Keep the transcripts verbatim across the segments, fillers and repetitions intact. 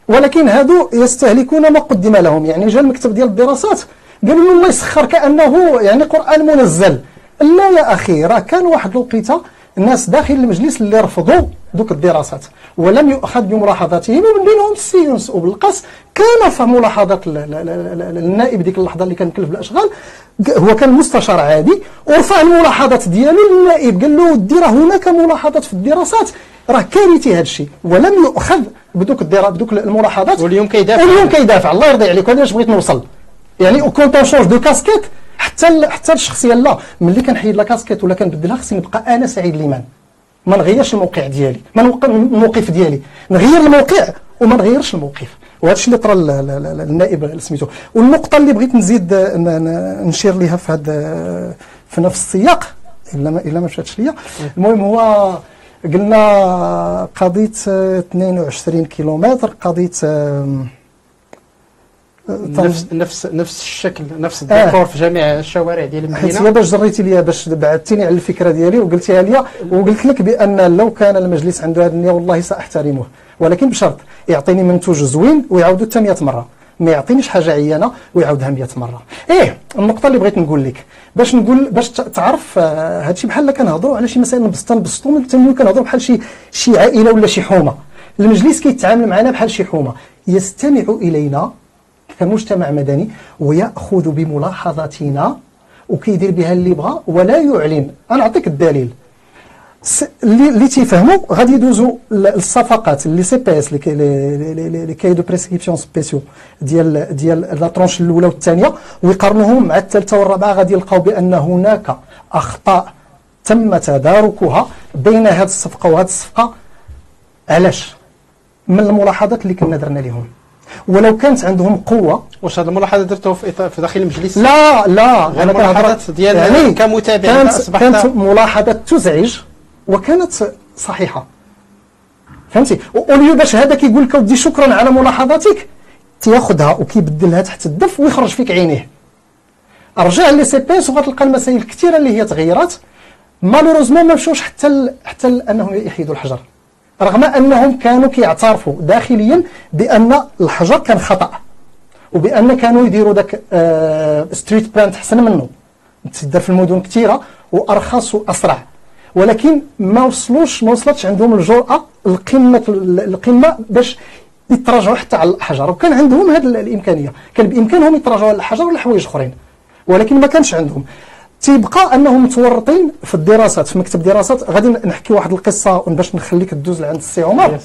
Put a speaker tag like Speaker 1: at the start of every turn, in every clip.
Speaker 1: ولكن هادو يستهلكون ما قدم لهم. يعني جا المكتب ديال الدراسات قالوا له الله يسخر كانه يعني قران منزل. لا يا اخي، راه كان واحد الوقيته الناس داخل المجلس اللي رفضوا دوك الدراسات ولم يؤخذ بملاحظاتهم، ومن بينهم السي يونس وبالقاس. كان في ملاحظات النائب ديك اللحظه اللي كان مكلف بالاشغال، هو كان مستشار عادي، ورفع الملاحظات ديالو للنائب، قال له ودي راه هناك ملاحظات في الدراسات، راه كارثي هذا الشيء، ولم يؤخذ بدوك الدرا بدوك الملاحظات.
Speaker 2: واليوم كيدافع
Speaker 1: واليوم كيدافع الله يرضي عليك. هذا اش بغيت نوصل، يعني كونت اون شونج دو كاسكيت، حتى حتى الشخصيه لا، ملي كنحيد لا كاسكيت ولا كنبدلها خصني نبقى انا سعيد ليمان، ما نغيرش الموقع ديالي، ما الموقف ديالي، نغير الموقع وما نغيرش الموقف. وهذا الشيء اللي طرا النائب سميتو. والنقطه اللي بغيت نزيد نشير ليها في هذا في نفس السياق، الا ما الا ما مشاتش ليا، المهم هو قلنا قضيه اثنين وعشرين كيلومتر، قضيه
Speaker 2: نفس نفس نفس الشكل، نفس الديكور آه. في جميع الشوارع ديال المدينه.
Speaker 1: حيت باش جريتي ليا، باش بعثتيني على الفكره ديالي وقلتيها ليا، وقلت لك بان لو كان المجلس عنده هذه النيه والله ساحترمه، ولكن بشرط يعطيني منتوج زوين ويعاودو حتى مئة مره، ما يعطينيش حاجه عيانه ويعاودها مئة مره. ايه النقطه اللي بغيت نقول لك باش نقول باش تعرف هذا الشيء، بحال كنهضروا على شي مسائل نبسطوا نبسطوا حتى كنهضروا بحال شي شي عائله ولا شي حومه. المجلس كيتعامل معنا بحال شي حومه، يستمع الينا كمجتمع مدني ويأخذ بملاحظاتنا وكيدير بها اللي بغى ولا يعلن. انا نعطيك الدليل اللي اللي تيفهموا غادي يدوزوا الصفقات اللي سي بي اس لي كاي دو بريسكريبسيون سبيسيو ديال ديال لا طرونش الاولى والثانيه ويقارنوهم مع الثالثه والرابعه، غادي يلقاو بان هناك اخطاء تم تداركها بين هذه الصفقه وهذه الصفقه. علاش؟ من الملاحظات اللي كنا درنا لهم. ولو كانت عندهم قوه. واش هذه الملاحظه درتوها في في داخل المجلس؟ لا لا، انا
Speaker 2: الملاحظات ديال يعني كمتابع
Speaker 1: كانت, كانت ملاحظه تزعج وكانت صحيحه، فهمتي؟ اوليو باش هذا كيقول لك ودي شكرا على ملاحظاتك تياخذها وكيبدلها تحت الدف ويخرج فيك عينيه. رجع لي سي بي اس وغتلقى المسائل كثيره اللي هي تغيرات، مالوروزمون ما مشوش حتى ال حتى ال انهم يحيدوا الحجر، رغم انهم كانوا كيعترفوا داخليا بان الحجر كان خطا وبان كانوا يديروا داك آه ستريت بلان احسن منه، تدار في المدن كثيره وارخص واسرع، ولكن ما وصلوش ما وصلتش عندهم الجرأه القمه القمه باش يتراجعوا حتى على الحجر. وكان عندهم هذه الامكانيه، كان بامكانهم يتراجعوا على الحجر ولا حوايج اخرين، ولكن ما كانش عندهم. تيبقى انهم متورطين في الدراسات في مكتب دراسات. غادي نحكي واحد القصه باش نخليك تدوز لعند السي عمر.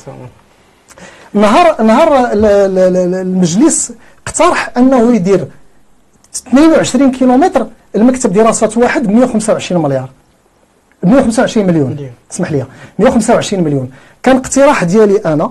Speaker 1: نهار نهار المجلس اقترح انه يدير اثنين وعشرين كيلومتر المكتب دراسات واحد ب مئة وخمسة وعشرين مليار مئة وخمسة وعشرين مليون، اسمح لي مئة وخمسة وعشرين مليون. كان اقتراح ديالي انا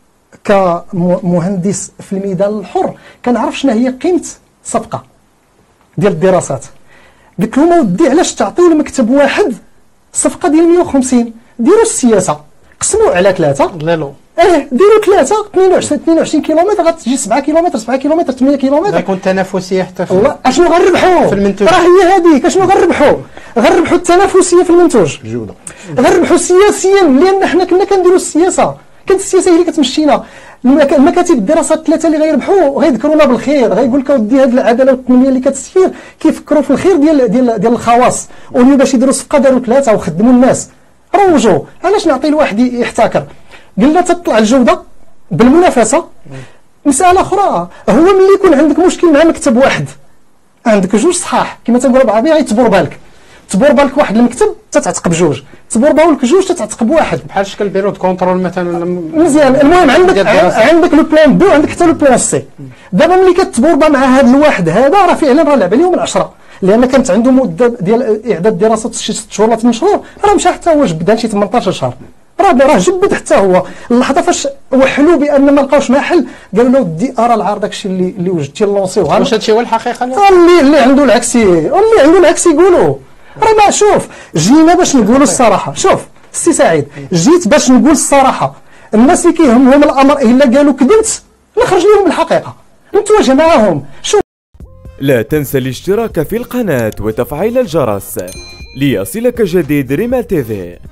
Speaker 1: كمهندس في الميدان الحر كنعرف شنو هي قيمه صفقه ديال الدراسات. قلت لهم اودي علاش تعطيو لمكتب واحد صفقه ديال مئة وخمسين؟ ديروا السياسه قسموا على ثلاثه.
Speaker 2: لا لا
Speaker 1: اه ديروا ثلاثه اثنين وعشرين اثنين وعشرين كيلومتر غتجي سبعة كيلومتر سبعة كيلومتر ثمانية كيلومتر.
Speaker 2: غيكون تنافسيه حتى في
Speaker 1: والله اشنو غنربحوا
Speaker 2: في المنتوج.
Speaker 1: راه هي هذيك اشنو غنربحوا؟ غنربحوا التنافسيه في المنتوج،
Speaker 3: الجوده،
Speaker 1: غنربحوا سياسيا لان حنا كنا كنديروا السياسه، كانت السياسه هي اللي كتمشينا. المكاتب الدراسات الثلاثه اللي غيربحوا غيذكرونا بالخير، غيقول لك اودي هذه العداله والتنميه اللي كتسير كيفكروا في الخير ديال ديال ديال الخواص، وليو باش يديروا صفقه داروا ثلاثه وخدموا الناس. روجوا علاش نعطي لواحد يحتكر؟ قلنا تطلع الجوده بالمنافسه. مساله اخرى هو ملي يكون عندك مشكل مع مكتب واحد، عندك جوج صحاح كما تنقولوا بالعربيه غيتبور بالك، تبور بالك واحد المكتب تتعتق بجوج، تبور بالك جوج تتعتق بواحد،
Speaker 2: بحال شكل بيرو دو كونترول مثلا.
Speaker 1: مزيان. المهم عندك عندك لو بلان بو، عندك حتى لو بلان سي. دابا ملي كتبوربا مع هذا الواحد هذا راه فعلا راه لعب عليهم العشره، لان كانت عنده مده ديال اعداد دراسات شي ست شهور ولا ثمان شهور، راه مشى حتى هو جبدها شي ثمنطاش شهر، راه راه جبد حتى هو. اللحظه فاش وحلوا بان ما لقاوش ما حل قالوا له ودي ارى العار داكشي اللي اللي وجدتي لونسيوها.
Speaker 2: واش هادشي هو الحقيقه؟
Speaker 1: اللي اللي عنده العكسي اللي عنده العكسي يقولوا. راه ما شوف جينا باش نقولوا الصراحه. شوف السي سعيد جيت باش نقول الصراحه، الناس اللي كيهمهم الامر الا قالوا كذبت نخرج لهم الحقيقه نتواجه معاهم. شوف
Speaker 4: لا تنسى الاشتراك في القناه وتفعيل الجرس ليصلك جديد ريما تيفي.